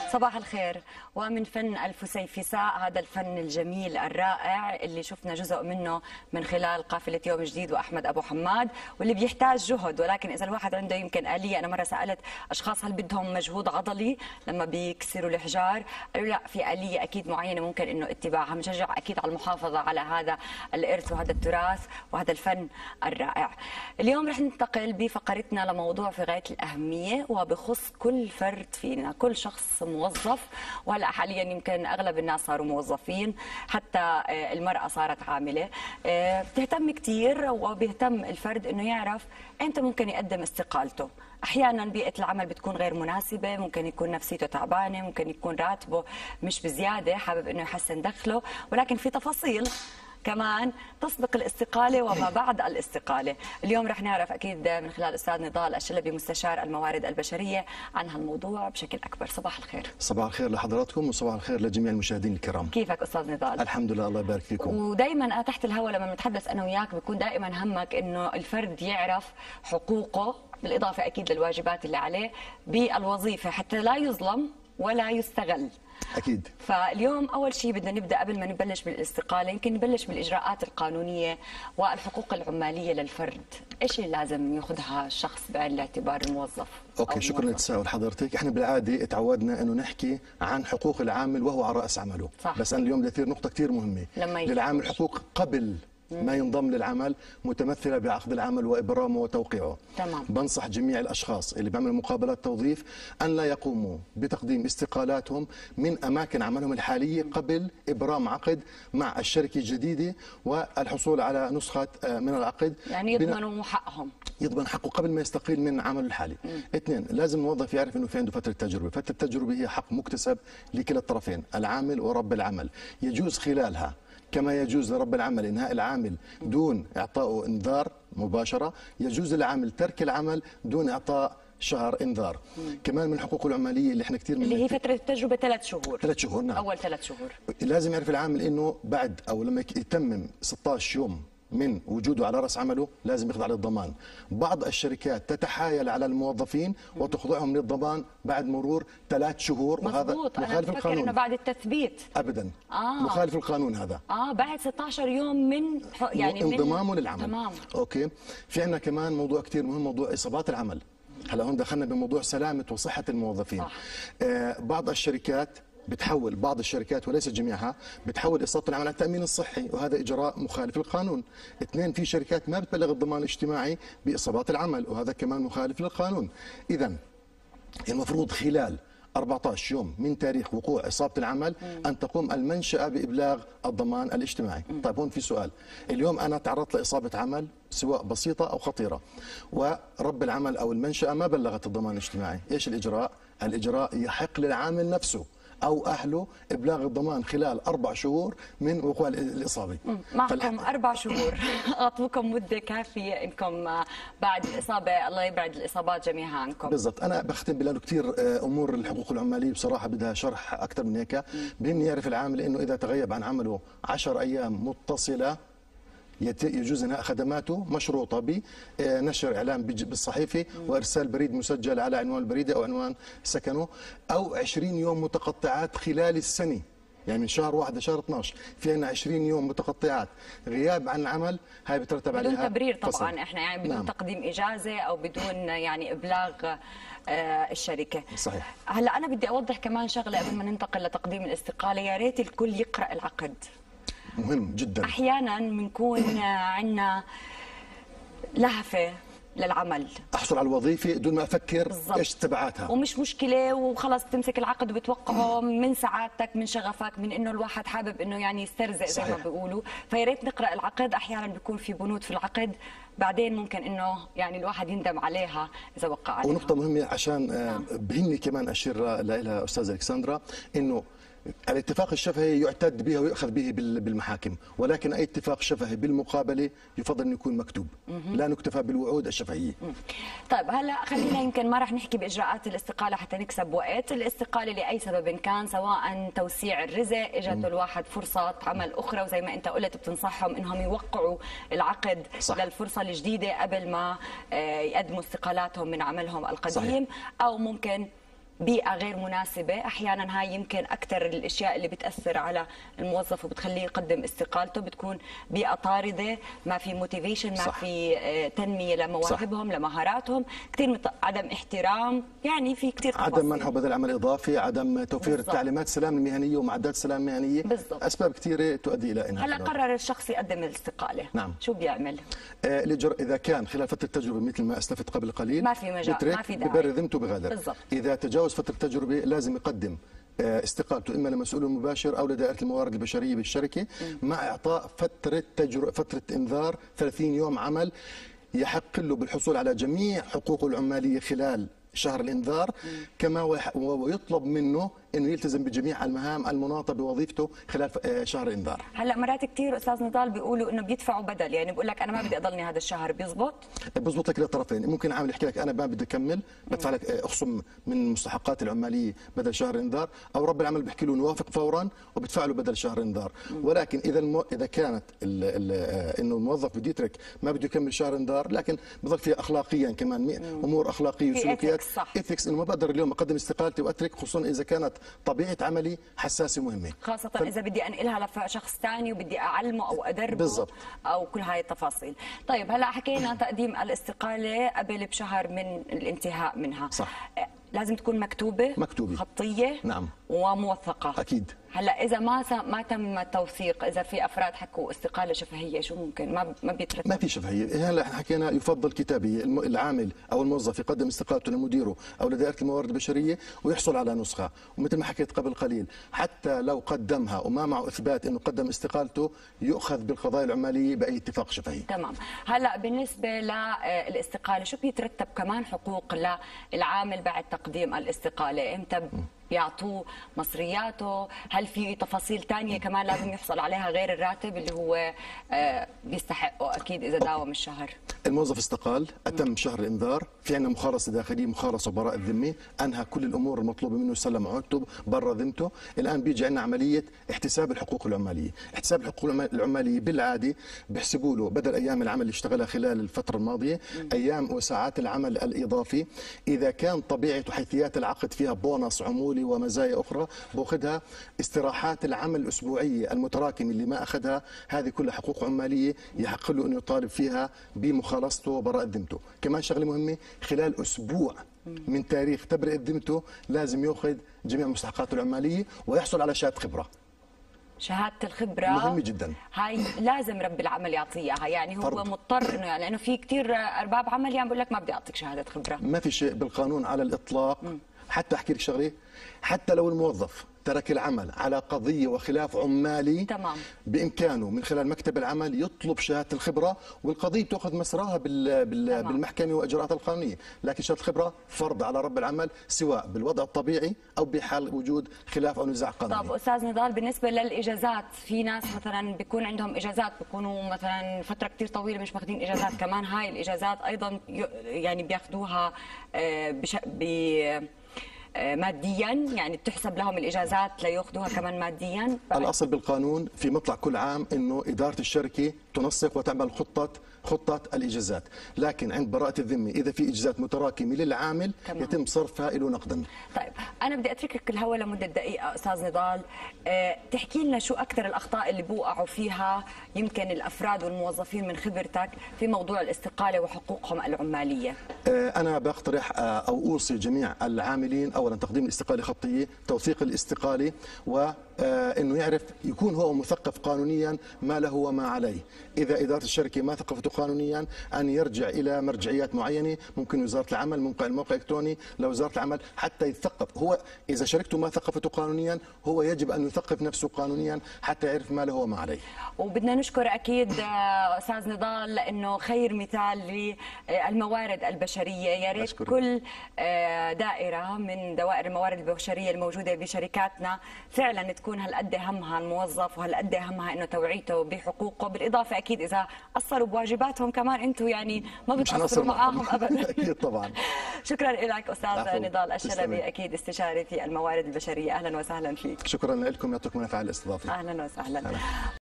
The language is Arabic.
صباح الخير. ومن فن الفسيفساء، هذا الفن الجميل الرائع اللي شفنا جزء منه من خلال قافلة يوم جديد وأحمد أبو حماد، واللي بيحتاج جهد، ولكن إذا الواحد عنده يمكن آلية. أنا مرة سألت أشخاص هل بدهم مجهود عضلي لما بيكسروا الحجار، قالوا لا، في آلية أكيد معينة ممكن إنه اتباعها. بنشجع أكيد على المحافظة على هذا الإرث وهذا التراث وهذا الفن الرائع. اليوم رح ننتقل بفقرتنا لموضوع في غاية الأهمية وبخص كل فرد فينا، كل شخص موظف. وهلا حاليا يمكن اغلب الناس صاروا موظفين، حتى المراه صارت عامله. بتهتم كثير وبيهتم الفرد انه يعرف امتى ممكن يقدم استقالته. احيانا بيئه العمل بتكون غير مناسبه، ممكن يكون نفسيته تعبانه، ممكن يكون راتبه مش بزياده، حابب انه يحسن دخله، ولكن في تفاصيل كمان تسبق الاستقالة وما بعد الاستقالة. اليوم رح نعرف أكيد من خلال أستاذ نضال الشلبي مستشار الموارد البشرية عن هالموضوع بشكل أكبر. صباح الخير. صباح الخير لحضراتكم وصباح الخير لجميع المشاهدين الكرام. كيفك أستاذ نضال؟ الحمد لله، الله يبارك فيكم. ودائما أنا تحت الهواء لما بنتحدث أنا وياك بيكون دائما همك إنه الفرد يعرف حقوقه، بالإضافة أكيد للواجبات اللي عليه بالوظيفة، حتى لا يظلم ولا يستغل. أكيد. فاليوم أول شيء بدنا نبدأ قبل ما نبلش بالاستقالة، يمكن نبلش بالإجراءات القانونية والحقوق العمالية للفرد. إيش اللي لازم ياخذها الشخص بعين الاعتبار الموظف؟ أوكي، شكرا للتساؤل حضرتك. إحنا بالعادة تعودنا إنه نحكي عن حقوق العامل وهو على رأس عمله. صح. بس أنا اليوم بدي أثير نقطة كثير مهمة. للعامل حقوق قبل ما ينضم للعمل، متمثلة بعقد العمل وإبرامه وتوقيعه. تمام. بنصح جميع الأشخاص اللي بيعملوا مقابلات توظيف أن لا يقوموا بتقديم استقالاتهم من أماكن عملهم الحالية قبل إبرام عقد مع الشركة الجديدة والحصول على نسخة من العقد. يعني يضمنوا حقهم، يضمن حقه قبل ما يستقيل من عمله الحالي. اثنين، لازم الموظف يعرف انه في عنده فتره تجربه، فتره التجربه هي حق مكتسب لكلا الطرفين، العامل ورب العمل. يجوز خلالها كما يجوز لرب العمل انهاء العامل دون اعطائه انذار مباشره، يجوز للعامل ترك العمل دون اعطاء شهر انذار. كمان من الحقوق العماليه اللي احنا كثير اللي هي فتره التجربه 3 شهور. 3 شهور، نعم. اول 3 شهور لازم يعرف العامل انه بعد او لما يتمم 16 يوم من وجوده على رأس عمله لازم يخضع للضمان. بعض الشركات تتحايل على الموظفين وتخضعهم للضمان بعد مرور 3 شهور، وهذا مخالف القانون. أنا بعد التثبيت ابدا. مخالف القانون هذا. بعد 16 يوم من يعني انضمامه للعمل. تمام. اوكي. في عندنا كمان موضوع كثير مهم، موضوع اصابات العمل. هلا هون دخلنا بموضوع سلامه وصحه الموظفين. صح. بعض الشركات بتحول، بعض الشركات وليس جميعها، بتحول إصابة العمل على التأمين الصحي، وهذا إجراء مخالف للقانون. اثنين، في شركات ما بتبلغ الضمان الاجتماعي بإصابات العمل، وهذا كمان مخالف للقانون. إذا المفروض خلال 14 يوم من تاريخ وقوع إصابة العمل أن تقوم المنشأة بإبلاغ الضمان الاجتماعي. طيب هون في سؤال، اليوم أنا تعرضت لإصابة عمل سواء بسيطة أو خطيرة، ورب العمل أو المنشأة ما بلغت الضمان الاجتماعي، إيش الإجراء؟ الإجراء يحق للعامل نفسه أو أهله إبلاغ الضمان خلال 4 شهور من وقوع الإصابة. معكم 4 شهور. أعطوكم مدة كافية إنكم بعد الإصابة، الله يبعد الإصابات جميعها عنكم. بالضبط. أنا بختم بلأنه كثير أمور الحقوق العمالية بصراحة بدها شرح أكثر من هيك. بهمني يعرف العامل إنه إذا تغيب عن عمله 10 أيام متصلة يجوز انهاء خدماته مشروطه بنشر اعلام بالصحيفه وارسال بريد مسجل على عنوان البريد او عنوان سكنه، او 20 يوم متقطعات خلال السنه، يعني من شهر 1 لشهر 12 في عندنا 20 يوم متقطعات غياب عن العمل، هاي بترتب عليها بدون تبرير طبعا فصل. احنا يعني بدون نعم. تقديم اجازه او بدون يعني ابلاغ الشركه. صحيح. هلا انا بدي اوضح كمان شغله قبل ما ننتقل لتقديم الاستقاله، يا ريت الكل يقرا العقد. مهم جدا. احيانا بنكون عندنا لهفه للعمل، احصل على الوظيفه دون ما افكر بالزبط. ايش تبعاتها، ومش مشكله وخلص بتمسك العقد وبتوقعه من سعادتك، من شغفك، من انه الواحد حابب انه يعني يسترزق زي ما بيقولوا. فيا ريت نقرا العقد. احيانا بيكون في بنود في العقد بعدين ممكن انه يعني الواحد يندم عليها اذا وقع عليها. ونقطه مهمه عشان بهمني كمان اشير لها استاذه الكسندرا، انه الاتفاق الشفهي يعتد به ويؤخذ به بالمحاكم، ولكن أي اتفاق شفهي بالمقابلة يفضل أن يكون مكتوب، لا نكتفى بالوعود الشفهية. طيب هلا خلينا يمكن ما راح نحكي بإجراءات الاستقالة حتى نكسب وقت. الاستقالة لأي سبب كان، سواء توسيع الرزق، اجت الواحد فرصة عمل أخرى، وزي ما أنت قلت بتنصحهم إنهم يوقعوا العقد صح. للفرصة الجديدة قبل ما يقدموا استقالاتهم من عملهم القديم. صحيح. أو ممكن بيئة غير مناسبة. أحيانا هاي يمكن أكثر الأشياء اللي بتأثر على الموظف وبتخليه يقدم استقالته، بتكون بيئة طاردة، ما في موتيفيشن، ما صح. في تنمية لمواهبهم لمهاراتهم، كثير عدم احترام، يعني في كثير تفاصيل. عدم منح بدل عمل إضافي، عدم توفير بالضبط. التعليمات السلام المهنية ومعدات السلام المهنية. بالضبط. أسباب كثيرة تؤدي إلى إنهاء هلا الوضع. قرر الشخص يقدم الاستقالة، نعم. شو بيعمل؟ إذا كان خلال فترة التجربة مثل ما أسلفت قبل قليل ما في مجال، بترك، ما في داعي. ببرر ذمته بغادر. بالضبط. إذا تجاوز فترة التجربة لازم يقدم استقالته إما لمسؤول مباشر أو لدائرة الموارد البشرية بالشركة، مع إعطاء فترة إنذار 30 يوم عمل، يحق له بالحصول على جميع حقوقه العمالية خلال شهر الإنذار، كما ويطلب منه انه يلتزم بجميع المهام المناطه بوظيفته خلال شهر الانذار. هلا مرات كثير استاذ نضال بيقولوا انه بيدفعوا بدل، يعني بقول لك انا ما بدي اضلني هذا الشهر، بيزبط؟ بزبط لك للطرفين، ممكن عامل يحكي لك انا ما بدي اكمل، بدفع لك اخصم من مستحقات العماليه بدل شهر انذار، او رب العمل بيحكي له نوافق فورا وبدفع له بدل شهر انذار. ولكن اذا كانت انه الموظف بده يترك ما بده يكمل شهر انذار، لكن بضل فيها اخلاقيا كمان امور اخلاقيه وسلوكيات، ايثكس، انه ما بقدر اليوم اقدم استقالتي واترك، خصوصا اذا كانت طبيعه عملي حساسه مهمه، خاصه اذا بدي انقلها لشخص ثاني وبدي اعلمه او ادربه بالضبط، او كل هاي التفاصيل. طيب هلا حكينا تقديم الاستقاله قبل بشهر من الانتهاء منها، صح. لازم تكون مكتوبه خطيه، نعم، وموثقه اكيد. هلا اذا ما تم التوثيق، اذا في افراد حكوا استقاله شفهيه، شو ممكن ما بيترتب؟ ما في شفهيه. هلا حكينا يفضل كتابيه، العامل او الموظف يقدم استقالته لمديره او لدائره الموارد البشريه ويحصل على نسخه، ومثل ما حكيت قبل قليل حتى لو قدمها وما معه اثبات انه قدم استقالته يؤخذ بالقضايا العماليه باي اتفاق شفهي. تمام. هلا بالنسبه للاستقاله شو بيترتب كمان حقوق للعامل بعد تقديم الاستقاله؟ امتى بيعطوه مصرياته؟ هل في تفاصيل ثانيه كمان لازم يحصل عليها غير الراتب اللي هو بيستحقه اكيد اذا داوم الشهر؟ الموظف استقال، اتم شهر الانذار، في عندنا مخالصه داخليه، مخالصه براء الذمه، انهى كل الامور المطلوبه منه، سلم عهدته، برا ذمته. الان بيجي عندنا عمليه احتساب الحقوق العماليه، احتساب الحقوق العماليه بالعاده بيحسبوا له بدل ايام العمل اللي اشتغلها خلال الفتره الماضيه ايام وساعات العمل الاضافي، اذا كان طبيعه وحيثيات العقد فيها بونص عمولي ومزايا اخرى باخذها، استراحات العمل الاسبوعيه المتراكمه اللي ما اخذها، هذه كلها حقوق عماليه يحق له انه يطالب فيها بمخالصته وبراءة ذمته. كمان شغله مهمه، خلال اسبوع من تاريخ تبرئه ذمته لازم ياخذ جميع مستحقاته العماليه ويحصل على شهاده خبره. شهاده الخبره مهمه جدا، هاي لازم رب العمل يعطيها، يعني هو فرض. مضطر انه، لانه في كثير ارباب عمل يعني بقول لك ما بدي اعطيك شهاده خبره. ما في شيء بالقانون على الاطلاق. حتى احكي لك شغله، حتى لو الموظف ترك العمل على قضيه وخلاف عمالي، تمام، بامكانه من خلال مكتب العمل يطلب شهاده الخبره، والقضيه تاخذ مسراها بالمحكمه واجراءاتها القانونيه، لكن شهاده الخبره فرض على رب العمل سواء بالوضع الطبيعي او بحال وجود خلاف او نزاع قانوني. طب استاذ نضال، بالنسبه للاجازات، في ناس مثلا بيكون عندهم اجازات، بيكونوا مثلا فتره كثير طويله مش ماخذين اجازات، كمان هاي الاجازات ايضا يعني بياخذوها ماديا، يعني بتحسب لهم الاجازات لياخذوها كمان ماديا؟ الاصل بالقانون في مطلع كل عام انه اداره الشركه تنسق وتعمل خطه الاجازات، لكن عند براءه الذمه اذا في اجازات متراكمه للعامل تمام. يتم صرفها له نقدا. طيب انا بدي اتركك الهواء لمده دقيقه استاذ نضال، تحكي لنا شو اكثر الاخطاء اللي بوقعوا فيها يمكن الافراد والموظفين من خبرتك في موضوع الاستقاله وحقوقهم العماليه؟ انا بقترح او اوصي جميع العاملين اولا تقديم الاستقاله خطيه، توثيق الاستقاله، وانه يعرف يكون هو مثقف قانونيا ما له وما عليه. اذا اداره الشركه ما ثقفته قانونيا ان يرجع الى مرجعيات معينه، ممكن وزاره العمل، ممكن الموقع الالكتروني لوزاره العمل حتى يتثقف. هو اذا شركته ما ثقفته قانونيا هو يجب ان يثقف نفسه قانونيا حتى يعرف ما له وما عليه. وبدنا نشكر اكيد استاذ نضال لانه خير مثال للموارد البشريه. يا ريت كل دائره من دوائر الموارد البشريه الموجوده بشركاتنا فعلا تكون هالقد همها الموظف وهالقد همها انه توعيته بحقوقه، بالاضافه اكيد اذا قصروا بواجباتهم كمان انتم يعني ما بتقصروا معاهم ابدا. اكيد طبعا. شكرا لك استاذ نضال الشلبي، اكيد استشاري في الموارد البشريه، اهلا وسهلا فيك. شكرا لكم، يعطيكم العافيه على الاستضافه. اهلا وسهلا.